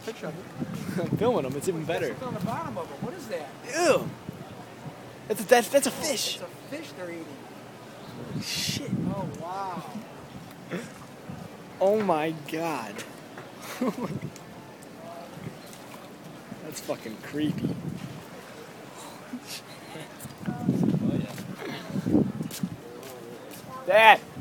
picture of it. I'm filming them. It's even better. There's something on the bottom of it. What is that? Ew. That's a fish. It's a fish they're eating. Holy shit. Oh, wow. Oh my god. That's fucking creepy. Dad!